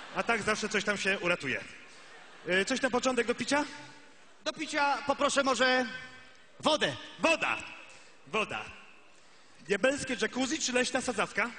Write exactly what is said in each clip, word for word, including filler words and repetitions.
A tak zawsze coś tam się uratuje. Yy, coś na początek do picia? Do picia poproszę może wodę. Woda! Woda. Diabelskie jacuzzi czy leśna sadzawka?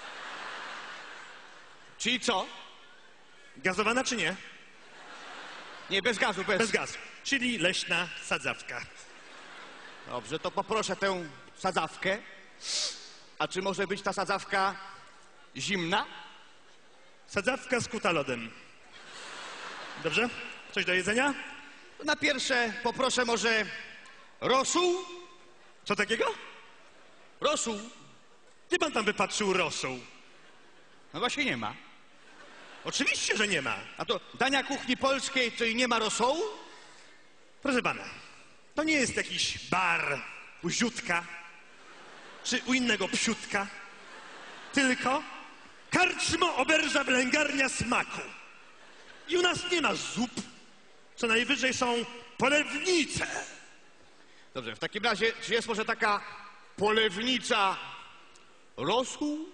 Czyli co? Gazowana czy nie? Nie, bez gazu, bez... Bez gazu. Czyli leśna sadzawka. Dobrze, to poproszę tę sadzawkę. A czy może być ta sadzawka zimna? Sadzawka z kutalodem. Dobrze? Coś do jedzenia? Na pierwsze poproszę może rosół. Co takiego? Rosół. Gdzie pan tam wypatrzył rosół? No właśnie nie ma. Oczywiście, że nie ma. A to dania kuchni polskiej, czyli nie ma rosołu? Proszę pana, to nie jest jakiś bar u Ziutka czy u innego psiutka, tylko karczmo oberża wylęgarnia smaku. I u nas nie ma zup, co najwyżej są polewnice. Dobrze, w takim razie, czy jest może taka polewnica rosół?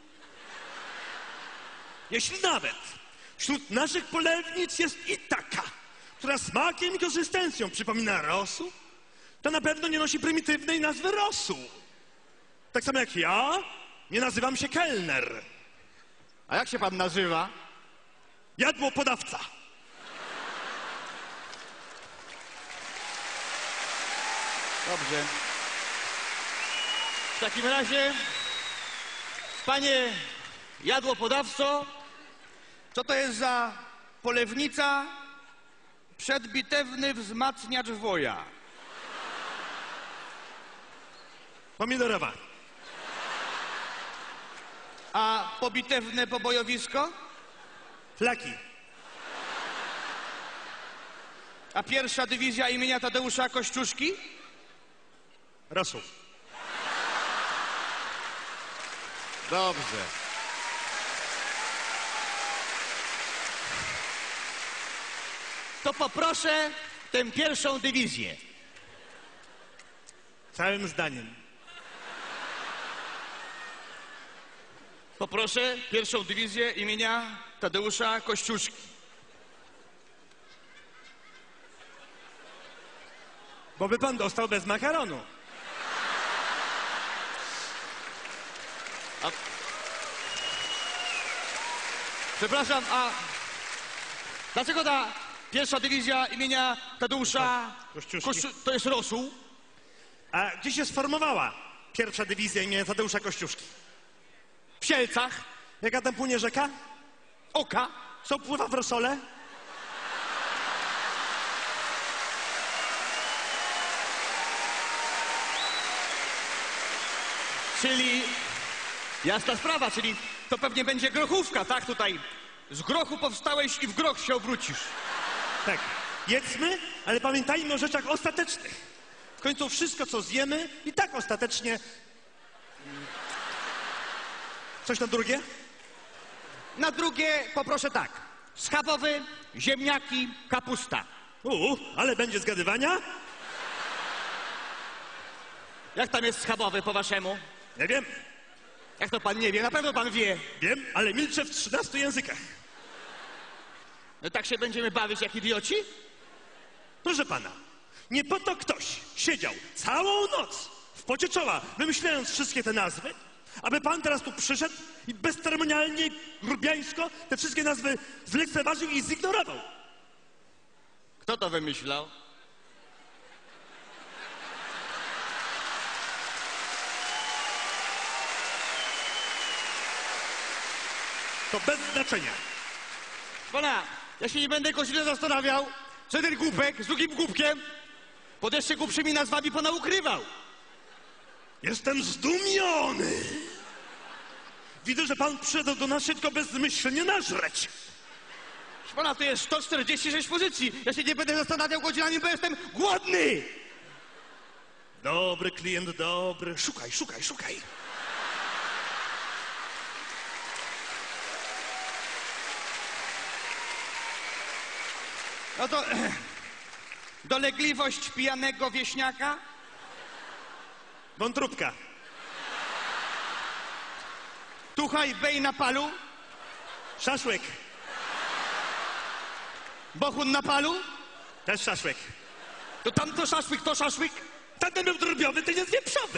Jeśli nawet wśród naszych polewnic jest i taka, która smakiem i konsystencją przypomina rosół, to na pewno nie nosi prymitywnej nazwy rosół. Tak samo jak ja nie nazywam się kelner. A jak się pan nazywa? Jadłopodawca. Dobrze. W takim razie, panie jadłopodawco, co to jest za polewnica? Przedbitewny wzmacniacz woja. Pomidorowa. A pobitewne pobojowisko? Flaki. A pierwsza dywizja imienia Tadeusza Kościuszki? Rosół. Dobrze. To poproszę tę pierwszą dywizję. Całym zdaniem. Poproszę pierwszą dywizję imienia Tadeusza Kościuszki. Bo by pan dostał bez makaronu. A... Przepraszam, a dlaczego ta pierwsza dywizja imienia Tadeusza Kościuszki. Kościu... to jest rosół? A gdzie się sformowała pierwsza dywizja imienia Tadeusza Kościuszki? W Sielcach? Jaka tam płynie rzeka? Oka? Co pływa w rosole? Czyli jasna sprawa, czyli to pewnie będzie grochówka, tak? Tutaj z grochu powstałeś i w groch się obrócisz. Tak. Jedzmy, ale pamiętajmy o rzeczach ostatecznych. W końcu wszystko, co zjemy, i tak ostatecznie... Coś na drugie? Na drugie poproszę tak. Schabowy, ziemniaki, kapusta. Uuu, ale będzie zgadywania? Jak tam jest schabowy po waszemu? Nie wiem. Jak to pan nie wie? Na pewno pan wie. Wiem, ale milczę w trzynastu językach. No tak się będziemy bawić jak idioci? Proszę pana, nie po to ktoś siedział całą noc w pocie czoła, wymyślając wszystkie te nazwy, aby pan teraz tu przyszedł i bezceremonialnie, grubiańsko te wszystkie nazwy zlekceważył i zignorował. Kto to wymyślał? To bez znaczenia. Pana, ja się nie będę źle zastanawiał, co ten głupek z drugim głupkiem pod jeszcze głupszymi nazwami pana ukrywał. Jestem zdumiony. Widzę, że pan przyszedł do nas się tylko bezmyślnie nażreć. Proszę pana, to jest sto czterdzieści sześć pozycji. Ja się nie będę zastanawiał godzinami, bo jestem głodny. Dobry klient, dobry. Szukaj, szukaj, szukaj. No to dolegliwość pijanego wieśniaka? Wątróbka. Tuchaj bej na palu? Szaszłyk. Bochun na palu? Też szaszłyk. To tamto szaszłyk, to szaszłyk? Tamten był drobiowy, ten jest wieprzowy.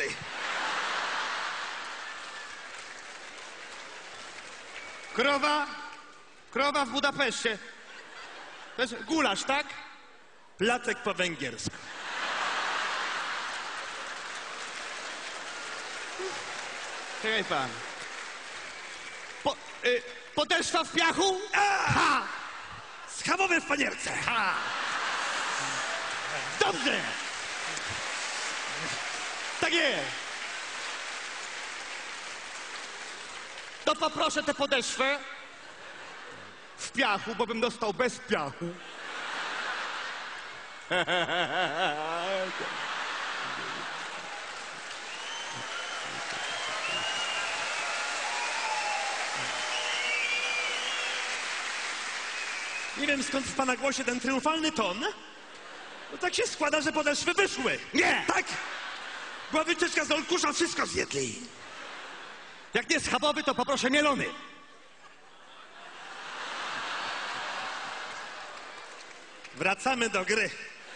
Krowa, krowa w Budapeszcie. To jest gulasz, tak? Placek po węgiersku. Czekaj pan. Po, y, podeszwa w piachu? Ha! Schabowe w panierce. Ha! Dobrze! Tak jest! To poproszę tę podeszwę w piachu, bo bym dostał bez piachu. Nie wiem, skąd w pana głosie ten triumfalny ton. No tak się składa, że podeszwy wyszły. Nie! Tak! Była wycieczka z Olkusza, wszystko zjedli. Jak nie schabowy, to poproszę mielony. Wracamy do gry.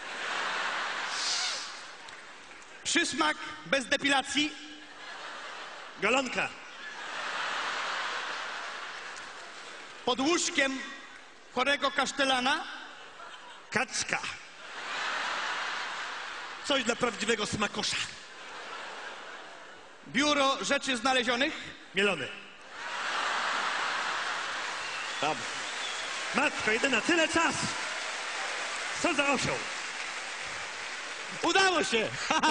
Przysmak bez depilacji. Golonka. Pod łóżkiem chorego kasztelana. Kaczka. Coś dla prawdziwego smakosza. Biuro Rzeczy Znalezionych. Mielony. Dobrze. Matko jedyna, tyle czasu. Co za osioł. Udało się!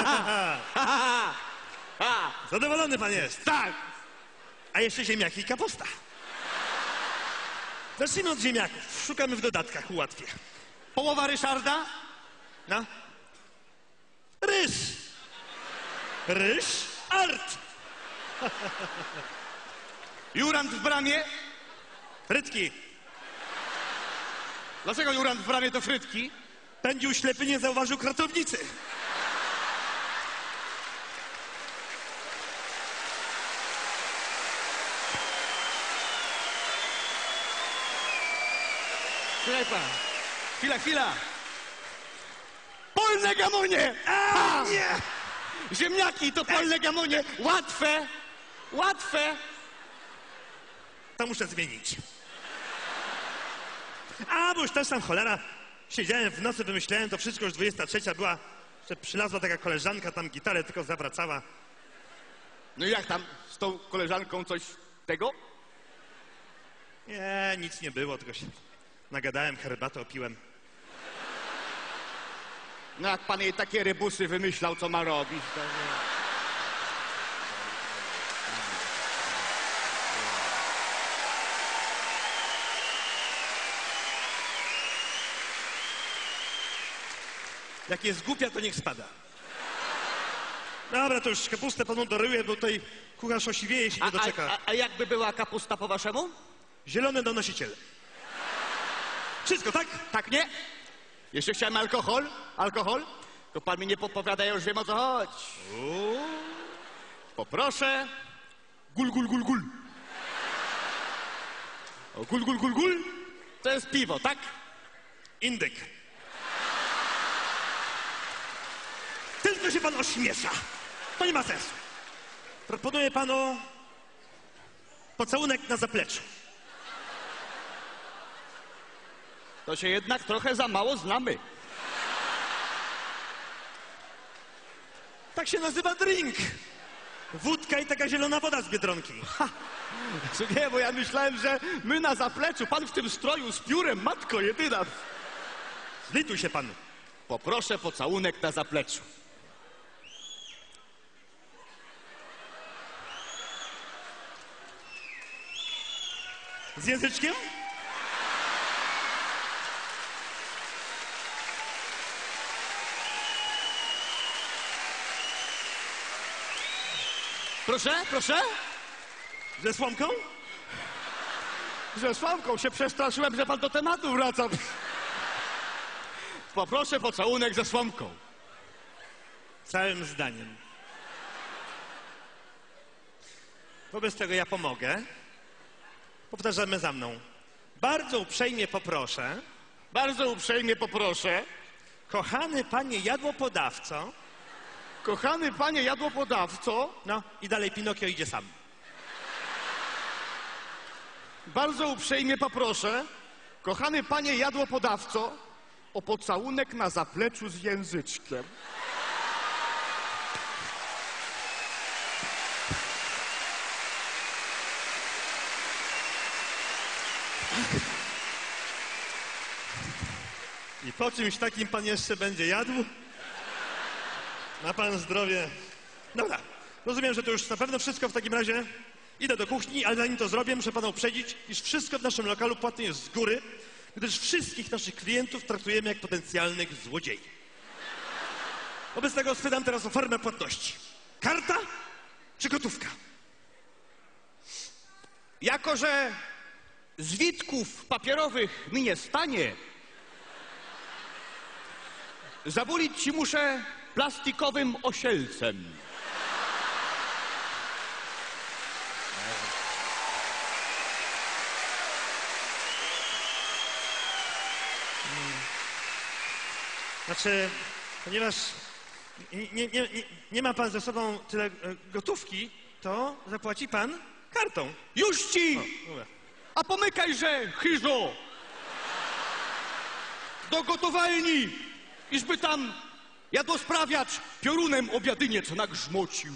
Zadowolony pan jest. Tak! A jeszcze ziemniaki i kapusta. Zacznijmy od ziemniaków. Szukamy w dodatkach, ułatwię. Połowa Ryszarda. No. Ryż. Ryż. Art. Jurand w bramie. Frytki. Dlaczego Jurand w bramie to frytki? Pędził ślepy, nie zauważył kratownicy. Czekaj pan. Chwila, chwila. Polne gamonie! A, nie! Ziemniaki to polne gamonie. Łatwe. Łatwe. To muszę zmienić. A, bo już też tam cholera. Siedziałem w nocy, wymyślałem to wszystko, już dwudziesta trzecia była. Że przylazła taka koleżanka, tam gitarę tylko zawracała. No i jak tam z tą koleżanką coś tego? Nie, nic nie było, tylko się nagadałem, herbatę opiłem. No jak pan jej takie rebusy wymyślał, co ma robić, to... Jak jest głupia, to niech spada. Dobra, to już kapustę panu doryję, bo tutaj kucharz osiwieje, jeśli nie A, doczeka. a, a jakby była kapusta po waszemu? Zielony donosiciel. Wszystko, tak? Tak, nie? Jeszcze chciałem alkohol, alkohol, to pan mi nie podpowiada, ja już wiem o co chodzi. Poproszę gul, gul, gul, gul. O, gul, gul, gul, gul. To jest piwo, tak? Indyk. Tylko się pan ośmiesza. To nie ma sensu. Proponuję panu pocałunek na zapleczu. To się jednak trochę za mało znamy. Tak się nazywa drink. Wódka i taka zielona woda z Biedronki. Ha. Nie, bo ja myślałem, że my na zapleczu, pan w tym stroju z piórem, matko jedyna. Zlituj się pan. Poproszę pocałunek na zapleczu. Z języczkiem? Proszę, proszę? Ze słomką? Ze słomką się przestraszyłem, że pan do tematu wraca. Poproszę pocałunek ze słomką. Całym zdaniem. Wobec tego ja pomogę. Powtarzamy za mną. Bardzo uprzejmie poproszę, Bardzo uprzejmie poproszę. Kochany panie jadłopodawco. Kochany panie jadłopodawco. No i dalej Pinokio idzie sam. Bardzo uprzejmie poproszę. Kochany panie jadłopodawco, o pocałunek na zapleczu z języczkiem. I po czymś takim pan jeszcze będzie jadł? Ma pan zdrowie. Dobra, rozumiem, że to już na pewno wszystko w takim razie. Idę do kuchni, ale zanim to zrobię, muszę pana uprzedzić, iż wszystko w naszym lokalu płatne jest z góry, gdyż wszystkich naszych klientów traktujemy jak potencjalnych złodziei. Wobec tego spytam teraz o formę płatności. Karta czy gotówka? Jako że zwitków papierowych mi nie stanie, zabulić ci muszę plastikowym osielcem. Znaczy, ponieważ nie, nie, nie, nie ma pan ze sobą tyle e, gotówki, to zapłaci pan kartą. Już ci! O, dobra. A pomykajże, chyżo! Do gotowalni, iżby tam jadłosprawiacz piorunem obiadyniec nagrzmocił.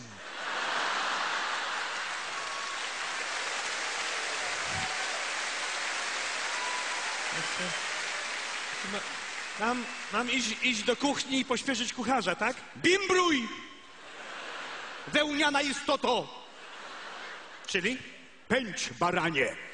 Mam, mam iść, iść do kuchni i pośpieszyć kucharza, tak? Bimbruj! Wełniana istoto! Czyli? Pędź, baranie!